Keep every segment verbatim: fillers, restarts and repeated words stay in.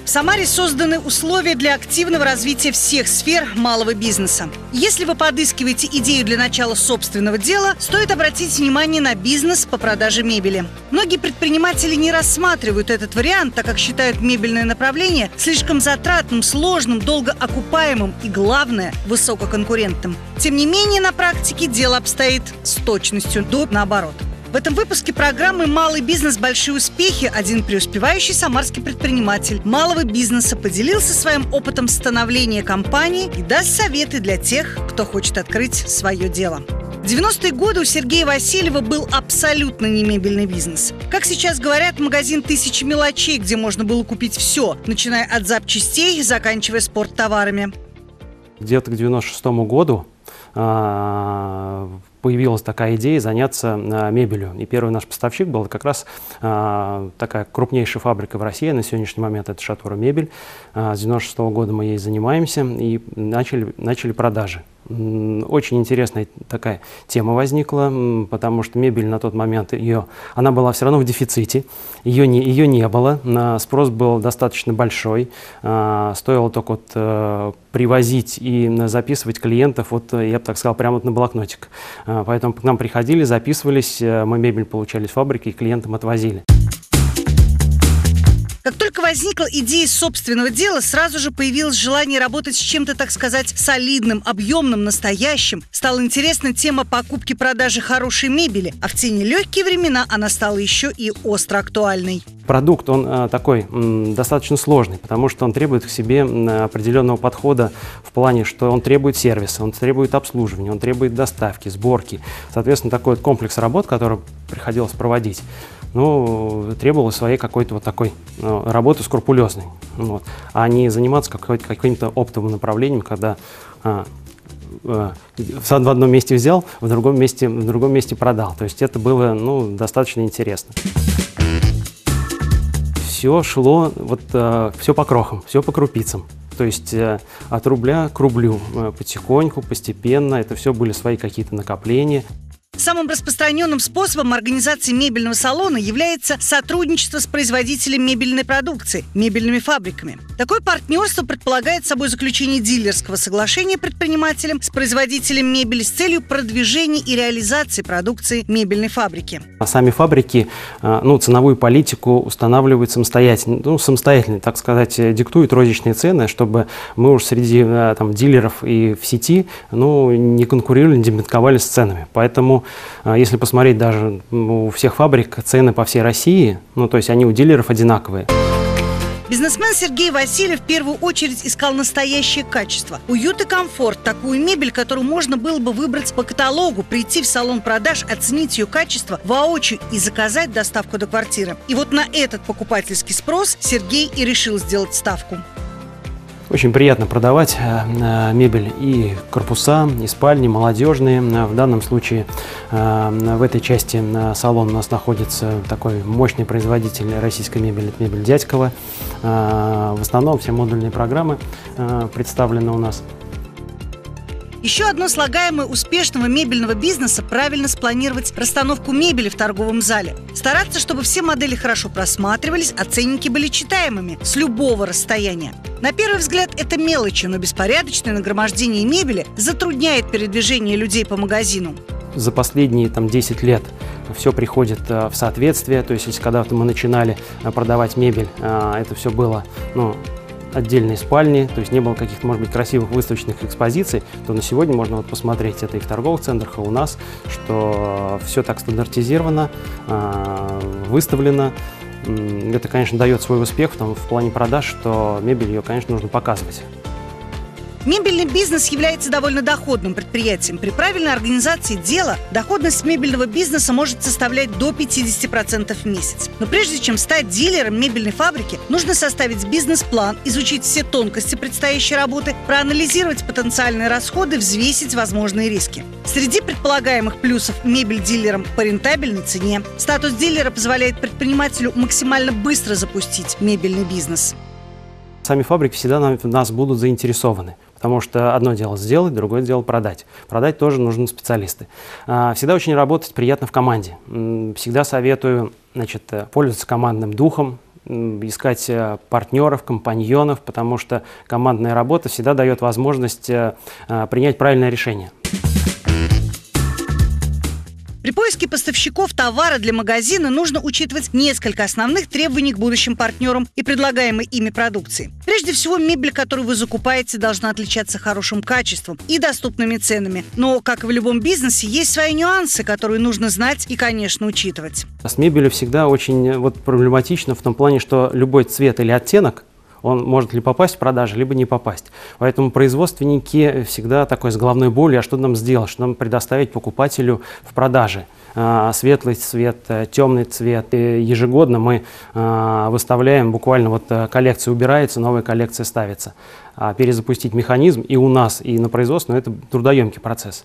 В Самаре созданы условия для активного развития всех сфер малого бизнеса. Если вы подыскиваете идею для начала собственного дела, стоит обратить внимание на бизнес по продаже мебели. Многие предприниматели не рассматривают этот вариант, так как считают мебельное направление слишком затратным, сложным, долго окупаемым и, главное, высококонкурентным. Тем не менее, на практике дело обстоит с точностью до наоборот. В этом выпуске программы «Малый бизнес. Большие успехи» один преуспевающий самарский предприниматель малого бизнеса поделился своим опытом становления компании и даст советы для тех, кто хочет открыть свое дело. В девяностые годы у Сергея Васильева был абсолютно не мебельный бизнес. Как сейчас говорят, магазин тысячи мелочей, где можно было купить все, начиная от запчастей и заканчивая спорттоварами. Где-то к девяносто шестому году появилась такая идея заняться мебелью. И первый наш поставщик был как раз такая крупнейшая фабрика в России на сегодняшний момент, это Шатура Мебель. С девяносто шестого года мы ей занимаемся и начали, начали продажи. Очень интересная такая тема возникла, потому что мебель на тот момент, ее, она была все равно в дефиците, ее не, ее не было, спрос был достаточно большой, стоило только вот привозить и записывать клиентов, вот я бы так сказал, прямо вот на блокнотик. Поэтому к нам приходили, записывались, мы мебель получали с фабрики и клиентам отвозили. Как только возникла идея собственного дела, сразу же появилось желание работать с чем-то, так сказать, солидным, объемным, настоящим. Стала интересна тема покупки-продажи хорошей мебели, а в те нелегкие времена она стала еще и остро актуальной. Продукт, он э, такой м, достаточно сложный, потому что он требует к себе м, определенного подхода в плане, что он требует сервиса, он требует обслуживания, он требует доставки, сборки. Соответственно, такой вот комплекс работ, который приходилось проводить, ну, требовало своей какой-то вот такой ну, работы скрупулезной, вот, а не заниматься каким-то оптовым направлением, когда а, а, в одном месте взял, в другом месте, в другом месте продал. То есть это было ну, достаточно интересно. Все шло, вот, а, все по крохам, все по крупицам. То есть а, от рубля к рублю, а, потихоньку, постепенно, это все были свои какие-то накопления. Самым распространенным способом организации мебельного салона является сотрудничество с производителем мебельной продукции, мебельными фабриками. Такое партнерство предполагает собой заключение дилерского соглашения предпринимателем с производителем мебели с целью продвижения и реализации продукции мебельной фабрики. А сами фабрики ну, ценовую политику устанавливают самостоятельно, ну, самостоятельно, так сказать, диктуют розничные цены, чтобы мы уж среди там, дилеров и в сети ну, не конкурировали, не демпинговали с ценами. Поэтому если посмотреть даже у всех фабрик цены по всей России, ну то есть они у дилеров одинаковые. Бизнесмен Сергей Васильев в первую очередь искал настоящее качество, уют и комфорт, такую мебель, которую можно было бы выбрать по каталогу, прийти в салон продаж, оценить ее качество воочию и заказать доставку до квартиры. И вот на этот покупательский спрос Сергей и решил сделать ставку. Очень приятно продавать э, мебель и корпуса, и спальни, молодежные. В данном случае э, в этой части э, салона у нас находится такой мощный производитель российской мебели, это мебель Дядькова. Э, в основном все модульные программы э, представлены у нас. Еще одно слагаемое успешного мебельного бизнеса – правильно спланировать расстановку мебели в торговом зале. Стараться, чтобы все модели хорошо просматривались, а ценники были читаемыми с любого расстояния. На первый взгляд это мелочи, но беспорядочное нагромождение мебели затрудняет передвижение людей по магазину. За последние там, десять лет все приходит э, в соответствие. То есть, если когда-то мы начинали э, продавать мебель, э, это все было… Ну, отдельные спальни, то есть не было каких-то, может быть, красивых выставочных экспозиций, то на сегодня можно вот посмотреть это и в торговых центрах, и у нас, что все так стандартизировано, выставлено. Это, конечно, дает свой успех в, том, в плане продаж, что мебель ее, конечно, нужно показывать. Мебельный бизнес является довольно доходным предприятием. При правильной организации дела доходность мебельного бизнеса может составлять до пятидесяти процентов в месяц. Но прежде чем стать дилером мебельной фабрики, нужно составить бизнес-план, изучить все тонкости предстоящей работы, проанализировать потенциальные расходы, взвесить возможные риски. Среди предполагаемых плюсов мебель дилерам по рентабельной цене. Статус дилера позволяет предпринимателю максимально быстро запустить мебельный бизнес. Сами фабрики всегда нас будут заинтересованы. Потому что одно дело сделать, другое дело продать. Продать тоже нужны специалисты. Всегда очень работать приятно в команде. Всегда советую, значит, пользоваться командным духом, искать партнеров, компаньонов, потому что командная работа всегда дает возможность принять правильное решение. При поиске поставщиков товара для магазина нужно учитывать несколько основных требований к будущим партнерам и предлагаемой ими продукции. Прежде всего, мебель, которую вы закупаете, должна отличаться хорошим качеством и доступными ценами. Но, как и в любом бизнесе, есть свои нюансы, которые нужно знать и, конечно, учитывать. С мебелью всегда очень вот, проблематично в том плане, что любой цвет или оттенок, он может ли попасть в продажу, либо не попасть. Поэтому производственники всегда такой с головной болью, а что нам сделать, что нам предоставить покупателю в продаже. Светлый цвет, темный цвет. И ежегодно мы выставляем, буквально вот коллекция убирается, новая коллекция ставится. А перезапустить механизм и у нас, и на производстве, это трудоемкий процесс.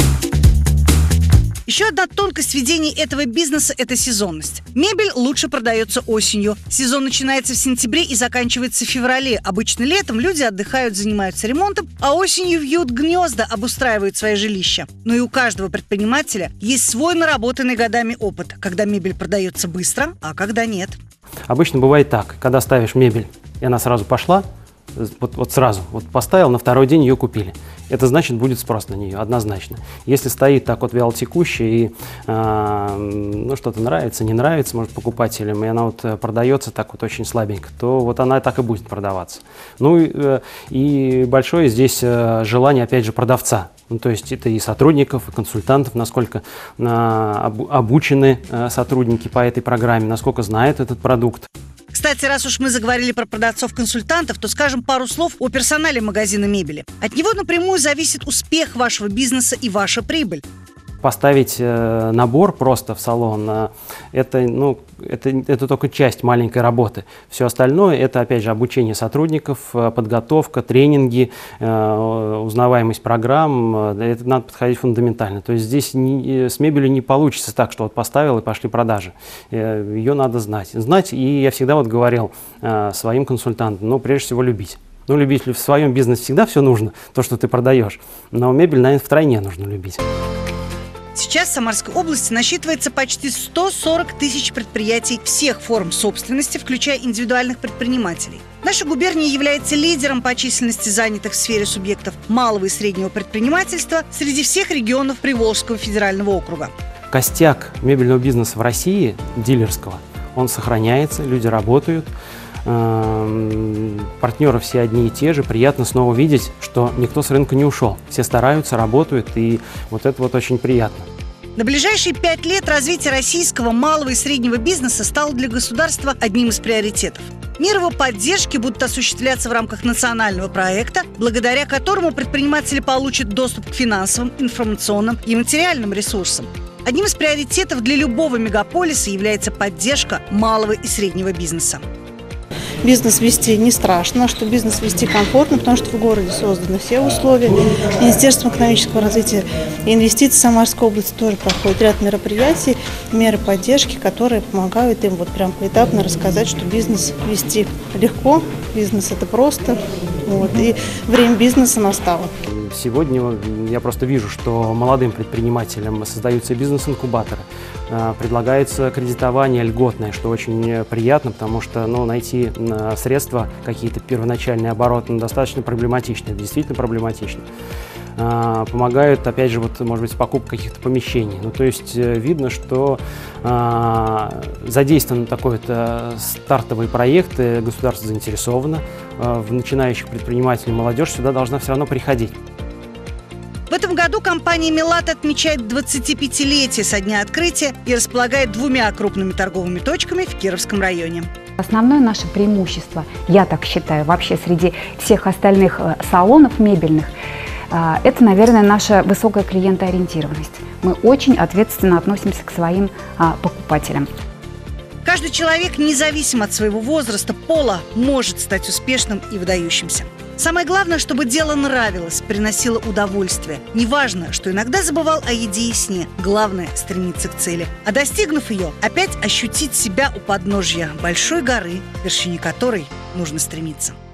Еще одна тонкость ведения этого бизнеса – это сезонность. Мебель лучше продается осенью. Сезон начинается в сентябре и заканчивается в феврале. Обычно летом люди отдыхают, занимаются ремонтом, а осенью вьют гнезда, обустраивают свои жилища. Но и у каждого предпринимателя есть свой наработанный годами опыт, когда мебель продается быстро, а когда нет. Обычно бывает так, когда ставишь мебель, и она сразу пошла, Вот, вот сразу, вот поставил, на второй день ее купили. Это значит, будет спрос на нее, однозначно. Если стоит так вот вялотекущая и э, ну, что-то нравится, не нравится, может, покупателям, и она вот продается так вот очень слабенько, то вот она так и будет продаваться. Ну и, э, и большое здесь э, желание, опять же, продавца. Ну, то есть это и сотрудников, и консультантов, насколько э, об, обучены э, сотрудники по этой программе, насколько знают этот продукт. Кстати, раз уж мы заговорили про продавцов-консультантов, то скажем пару слов о персонале магазина мебели. От него напрямую зависит успех вашего бизнеса и ваша прибыль. Поставить э, набор просто в салон, э, это, ну, это, это только часть маленькой работы. Все остальное – это, опять же, обучение сотрудников, э, подготовка, тренинги, э, узнаваемость программ. Э, это надо подходить фундаментально. То есть здесь не, с мебелью не получится так, что вот поставил и пошли продажи. Э, ее надо знать. Знать, и я всегда вот говорил э, своим консультантам, ну, прежде всего, любить. Ну, любить в своем бизнесе всегда все нужно, то, что ты продаешь. Но мебель, наверное, втройне нужно любить. Сейчас в Самарской области насчитывается почти сто сорок тысяч предприятий всех форм собственности, включая индивидуальных предпринимателей. Наша губерния является лидером по численности занятых в сфере субъектов малого и среднего предпринимательства среди всех регионов Приволжского федерального округа. Костяк мебельного бизнеса в России, дилерского, он сохраняется, люди работают. Партнеры все одни и те же. Приятно снова видеть, что никто с рынка не ушел. Все стараются, работают, и вот это вот очень приятно. На ближайшие пять лет развитие российского малого и среднего бизнеса стало для государства одним из приоритетов. Меры его поддержки будут осуществляться в рамках национального проекта, благодаря которому предприниматели получат доступ к финансовым, информационным и материальным ресурсам. Одним из приоритетов для любого мегаполиса является поддержка малого и среднего бизнеса. Бизнес вести не страшно, что бизнес вести комфортно, потому что в городе созданы все условия. Министерство экономического развития и инвестиций Самарской области тоже проходит ряд мероприятий, меры поддержки, которые помогают им вот прям поэтапно рассказать, что бизнес вести легко, бизнес это просто, вот, и время бизнеса настало. Сегодня я просто вижу, что молодым предпринимателям создаются бизнес-инкубаторы, предлагается кредитование льготное, что очень приятно, потому что ну, найти средства, какие-то первоначальные обороты, ну, достаточно проблематично, действительно проблематично. Помогают, опять же, вот, может быть, с покупкой каких-то помещений. Ну, то есть видно, что а, задействован такой вот стартовый проект, государство заинтересовано в начинающих предпринимателей, молодежь сюда должна все равно приходить. В этом году компания «Мелат» отмечает двадцатипятилетие со дня открытия и располагает двумя крупными торговыми точками в Кировском районе. Основное наше преимущество, я так считаю, вообще среди всех остальных салонов мебельных, это, наверное, наша высокая клиентоориентированность. Мы очень ответственно относимся к своим покупателям. Каждый человек, независимо от своего возраста, пола, может стать успешным и выдающимся. Самое главное, чтобы дело нравилось, приносило удовольствие. Неважно, что иногда забывал о еде и сне. Главное – стремиться к цели. А достигнув ее, опять ощутить себя у подножья большой горы, к вершине которой нужно стремиться.